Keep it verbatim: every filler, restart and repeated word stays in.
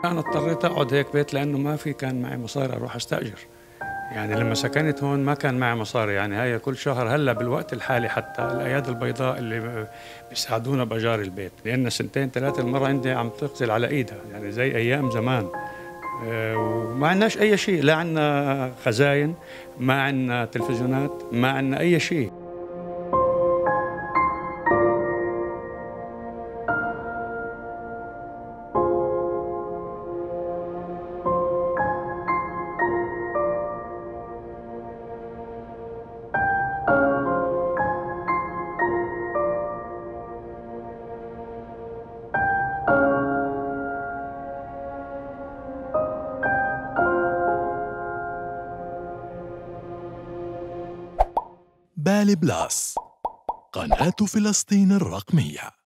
أنا اضطريت أقعد هيك بيت لأنه ما في كان معي مصاري أروح أستأجر. يعني لما سكنت هون ما كان معي مصاري، يعني هي كل شهر هلا بالوقت الحالي حتى الأيادي البيضاء اللي بيساعدونا بأجار البيت، لأن سنتين ثلاثة المرة عندي عم تغسل على إيدها، يعني زي أيام زمان. آه، وما عندناش أي شيء، لا عندنا خزاين، ما عندنا تلفزيونات، ما عندنا أي شيء. بالي بلاس، قناة فلسطين الرقمية.